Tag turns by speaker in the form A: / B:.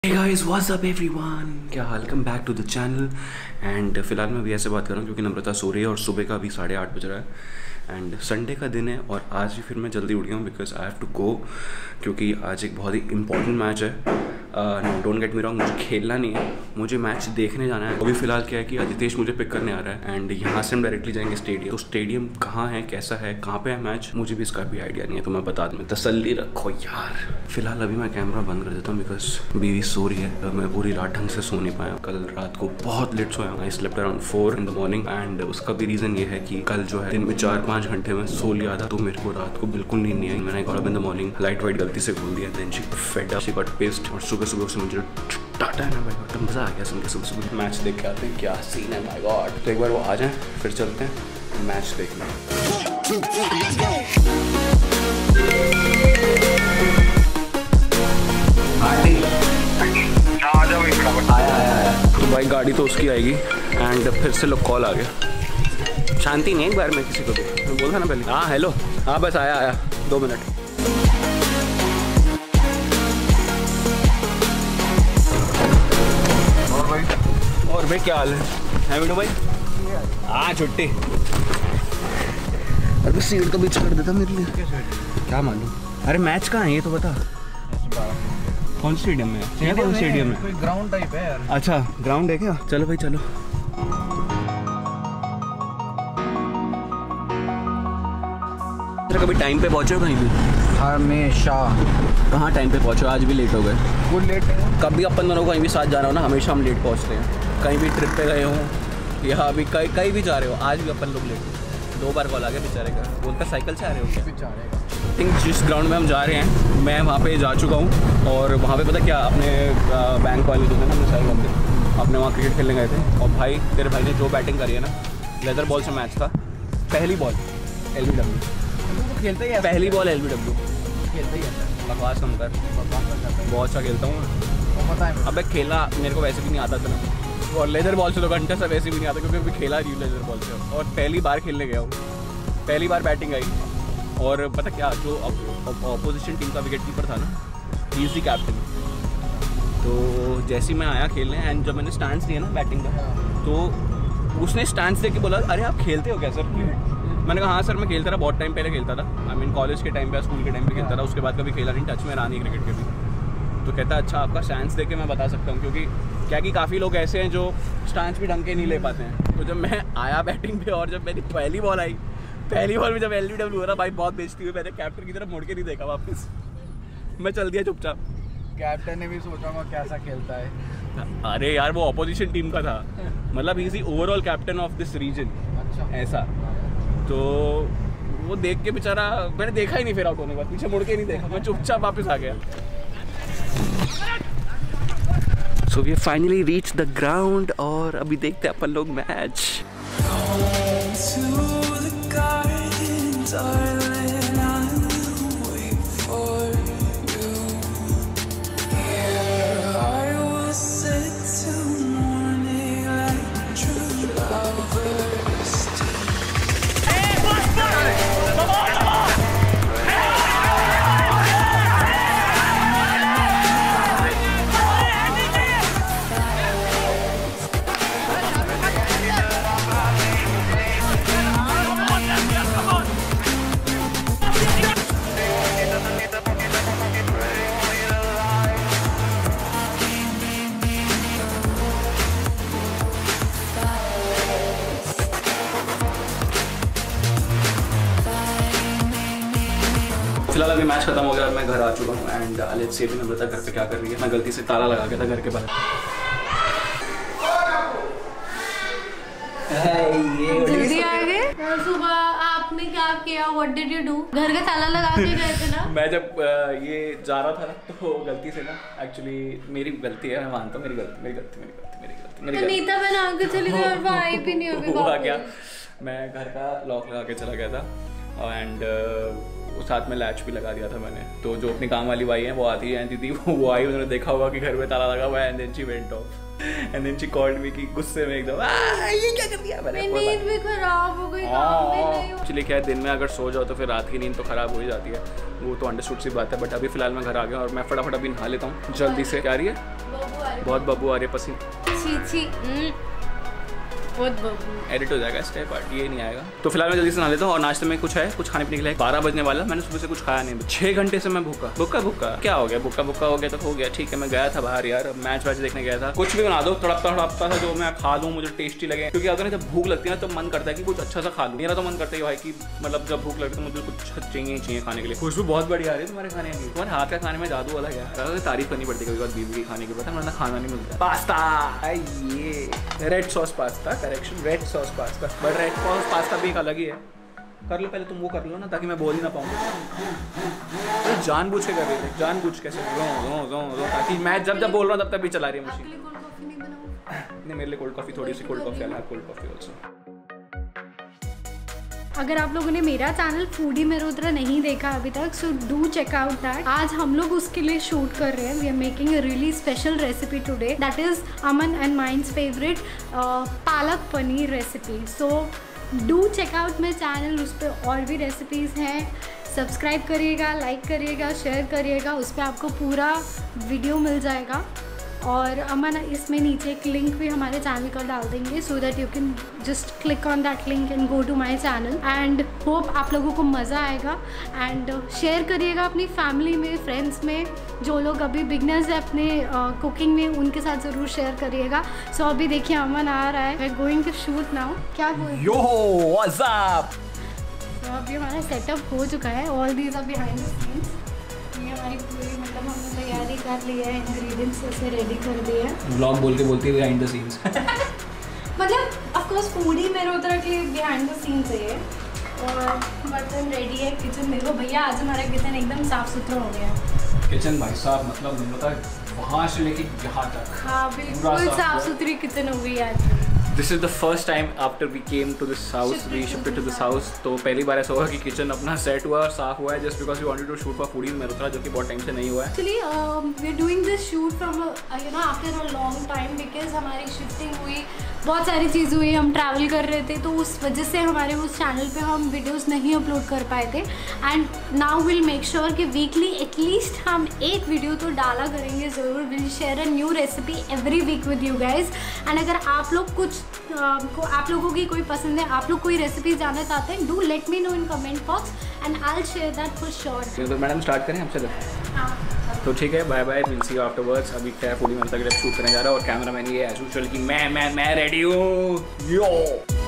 A: Hey guys, what's up everyone? क्या हाल? Welcome back to the channel. And फिलहाल मैं अभी ऐसे बात कर रहा हूँ क्योंकि नम्रता सो रही है और सुबह का अभी 8:30 बज रहा है एंड संडे का दिन है और आज भी फिर मैं जल्दी उठ गया हूँ because I have to go, क्योंकि आज एक बहुत ही इंपॉर्टेंट मैच है। No don't get me wrong, मुझे खेलना नहीं है, मुझे मैच देखने जाना है। अभी फिलहाल क्या है कि आदितेश मुझे पिक करने आ रहा है एंड यहाँ से हम डायरेक्टली जाएंगे स्टेडियम। तो स्टेडियम कहाँ है, कैसा है, कहाँ पे है मैच, मुझे भी इसका भी आइडिया नहीं है, तो मैं बता दूँ। तसल्ली रखो यार। फिलहाल अभी मैं कैमरा बंद कर देता हूँ बिकॉज बीवी सो रही है। मैं पूरी रात ढंग से सो नहीं पाया, कल रात को बहुत लेट सोया। I slept around 4 in the morning and उसका भी रीज़न ये है कि कल जो है दिन में 4-5 घंटे में सो लिया था, तो मेरे को रात को बिल्कुल नींद नहीं आई। मैंने got up in the morning, light white गलती से खोल दिया, then she fed up, she got pissed. और सुबह सुबह उसने मुझे टाटा है ना भाई, तो मज़ा आ गया सुन के। सुबह सुबह मैच देख के आते हैं, क्या सीन है माय गॉड। तो एक बार वो आ जाए फिर चलते हैं मैच देखने। आया तो भाई गाड़ी तो उसकी आएगी एंड फिर से लोग कॉल आ गया। शांति नहीं एक बार में किसी को भी, मैं बोल था ना पहले। हाँ हेलो, हाँ बस आया 2 मिनट। और भाई क्या हाल है वीडियो भाई? हाँ छुट्टी। अरे सीट तो बीच कर देता मेरे लिए, क्या मालूम। अरे मैच कहाँ है ये तो बता। कौन स्टेडियम में है? कौन स्टेडियम में? कोई ग्राउंड टाइप है यार। अच्छा ग्राउंड है क्या? चलो भाई चलो। कभी टाइम पे पहुंचे हो कहीं भी?
B: हमेशा।
A: कहाँ टाइम पे पहुंचे? आज भी लेट हो गए।
B: वो लेट है।
A: कभी अपन दोनों को कहीं भी साथ जाना हो ना, हमेशा हम लेट पहुंचते हैं। कहीं भी ट्रिप पे गए हों या अभी कहीं भी जा रहे हो, आज भी अपन लोग लेट। 2 बार कॉल आ गया बेचारे का, बोलता साइकिल से आ रहे हो क्या?
B: बेचारे का।
A: थिंक जिस ग्राउंड में हम जा रहे हैं मैं वहाँ पे जा चुका हूँ और वहाँ पे पता क्या, अपने बैंक वाले जो थे ना, अपने सारे बंदे अपने वहाँ क्रिकेट खेलने गए थे। और भाई तेरे भाई ने जो बैटिंग करी है ना, लेदर बॉल से मैच था। पहली बॉल LBW,
B: खेलते ही
A: पहली बॉल LBW।
B: खेलते ही है।
A: बकवास कम कर, बहुत अच्छा खेलता हूँ।
B: पता है।
A: अब खेला मेरे को वैसे भी नहीं आता था ना, और लेदर बॉल से तो घंटे से वैसे भी नहीं आता क्योंकि अभी खेला नहीं लेदर बॉल से। और पहली बार खेलने गया हूँ, पहली बार बैटिंग आई। और पता क्या, जो अपोजिशन टीम का विकेट कीपर था ना, ही इज़ द कैप्टन। तो जैसे ही मैं आया खेलने एंड जब मैंने स्टैंड्स दिया ना बैटिंग का, तो उसने स्टैंड्स दे के बोला अरे आप खेलते हो क्या सर? मैंने कहा हाँ सर मैं खेलता रहा, बहुत टाइम पहले खेलता था। आई मीन कॉलेज के टाइम पे, स्कूल के टाइम पे खेलता रहा, उसके बाद कभी खेला नहीं, टच में रहा नहीं क्रिकेट के भी। तो कहता अच्छा आपका स्टैंड्स दे के मैं बता सकता हूँ, क्योंकि क्या कि काफ़ी लोग ऐसे हैं जो स्टैंड्स भी ढंग के नहीं ले पाते हैं। तो जब मैं आया बैटिंग पे और जब मेरी पहली बॉल आई, पहली बॉल में जब LBW हो रहा, भाई बहुत बेइज्जती हुई। मैंने कैप्टन की तरफ मुड़ के नहीं देखा वापस, मैं चल दिया चुपचाप।
B: कैप्टन ने भी सोचा होगा कैसा खेलता है।
A: अरे यार वो अपोजिशन टीम का था, मतलब he is the overall captain of this region.
B: अच्छा
A: ऐसा तो वो देख के बेचारा, मैंने देखा ही नहीं फिर आउट होने के बाद, पीछे मुड़ के नहीं देखा, मैं चुपचाप वापस आ गया। So we finally reach the ground और अभी देखते हैं अपन लोग मैच। फिलहाल अभी मैच खत्म हो गया और मैं घर आ चुका हूँ एंड लेट्स सी नम्रता घर पे क्या कर रही है। मैं गलती से ताला लगा के था घर के बाहर।
C: जल्दी आ गए। सुबह आपने क्या किया? What did you do? घर का ताला लगा के गए थे ना?
A: मैं जब ये जा रहा था ना, तो गलती से ना, एक्चुअली मेरी गलती है, मैं मानता हूँ मेरी गलती।
C: नीता बना के चली गई और वो आई भी नहीं अभी।
A: हुआ क्या, मैं घर का लॉक लगा के चला गया था एंड तो साथ में लैच भी लगा दिया था मैंने। तो जो अपनी काम वाली भाई है वो आती है दीदी, वो आई, उन्होंने देखा होगा कि घर में ताला लगा हुआ है, and then she went off and then she called me कि गुस्से में एकदम ये क्या कर दिया मैंने।
C: नींद भी खराब हो गई, काम भी नहीं हो।
A: एक्चुअली क्या है, दिन में अगर सो जाओ तो फिर रात की नींद तो खराब हो ही जाती है, वो तो अंडरस्टूड सी बात है। बट अभी फिलहाल मैं घर आ गया और मैं फटाफट अभी नहा लेता हूँ जल्दी से। क्या आ रही है? बहुत बब्बू आ रही है, पसीने।
C: छी बहुत बब्बू।
A: एडिट हो जाएगा इसका पार्ट, ये नहीं आएगा। तो फिलहाल मैं जल्दी से नहा लेता हूँ और नाश्ते में कुछ है, कुछ खाने पीने के लिए। 12 बजने वाला, मैंने सुबह से कुछ खाया नहीं। 6 घंटे से मैं भूखा क्या हो गया? भूखा हो गया तो हो गया, ठीक है। मैं गया था बाहर यार, मैच देखने गया था। कुछ भी बना दो तड़पता था जो मैं खा लूँ, मुझे टेस्टी लगे। क्योंकि अगर जब भूख लगती है ना तो मन करता है कि कुछ अच्छा सा खा लूँ। मेरा तो मन करता है भाई कि मतलब जब भूख लगती है तो मुझे कुछ चाहिए खाने के लिए। खुशबू बहुत बढ़िया आ रही है तुम्हारे खाने की, तुम्हारे हाथ का खाने में जादू वाला है। तारीफ करनी पड़ती है कभी बार बीवी के खाने के बाद, वरना खाना नहीं मिलता। पास्ता, ये red sauce pasta, correction red sauce pasta, but red sauce pasta भी एक अलग ही है। कर लो पहले, तुम वो कर लो ना ताकि मैं बोल ही ना पाऊँ। तो जानबूझ के कर रही थी, जानबूझ के ताकि मैं जब बोल रहा हूँ तब तक भी चला रही है मशीन। नहीं, मेरे लिए कोल्ड कॉफी, थोड़ी सी cold coffee, cold coffee also.
C: अगर आप लोगों ने मेरा चैनल फूडी मेरोत्रा नहीं देखा अभी तक, so do check out that. आज हम लोग उसके लिए शूट कर रहे हैं। We are making a really special recipe today, that is Aman and minds favourite palak paneer recipe. So do check out my channel, उस पर और भी रेसिपीज़ हैं। सब्सक्राइब करिएगा, लाइक करिएगा, शेयर करिएगा, उस पर आपको पूरा वीडियो मिल जाएगा। और अमन इसमें नीचे एक लिंक भी हमारे चैनल का डाल देंगे, so that you can just click on that link and go to my channel. And hope आप लोगों को मज़ा आएगा। एंड शेयर करिएगा अपनी फैमिली में, फ्रेंड्स में, जो लोग अभी बिगनर्स है अपने कुकिंग में, उनके साथ ज़रूर शेयर करिएगा। सो अभी देखिए अमन आ रहा है, we are going to shoot now. क्या बोल
A: यो व्हाट्स अप।
C: तो अभी हमारा सेटअप हो चुका है, all these are behind the scenes. ये हमारी पूरी मतलब हमने तैयारी कर ली है, इंग्रेडिएंट्स ऐसे रेडी कर दिए हैं।
A: व्लॉग बोलते बिहाइंड द सीन्स
C: मतलब ऑफ कोर्स फूडी मेरोत्रा के लिए बिहाइंड द सीन्स है ये। और बर्तन रेडी है, किचन देखो भैया, आज हमारा किचन एकदम साफ सुथरा हो गया है।
A: किचन भाई साहब मतलब वहाँ से लेके यहाँ तक,
C: हाँ बिल्कुल साफ सुथरी किचन हो गई आज।
A: This is the first time after we came to this house, we shifted to this house. तो पहली बार ऐसा हुआ कि किचन अपना सेट हुआ और साफ हुआ है, just because we wanted to shoot for foodie Mehrotra, जो कि बहुत टाइम से नहीं हुआ है।
C: Actually we are doing this shoot from after a long time, because हमारी शिफ्टिंग हुई, बहुत सारी चीज़ हुई, हम ट्रैवल कर रहे थे, तो उस वजह से हमारे उस चैनल पे हम वीडियोस नहीं अपलोड कर पाए थे। And now will make sure कि वीकली एटलीस्ट हम एक वीडियो तो डाला करेंगे ज़रूर। Will share a new recipe every week with you guys. And अगर आप लोग आप लोगों की कोई पसंद है, आप लोग कोई रेसिपी जानना चाहते हैं, do let me know in comment box and I will share that for sure.
A: तो मैडम स्टार्ट करें आपसे? तो ठीक है, bye bye, will see you afterwards. अभी क्या फूडी मेरोत्रा के लिए शूट करने जा रहा है और कैमरा मैन ये एज यूजुअल कि मैं रेडी हूँ। यो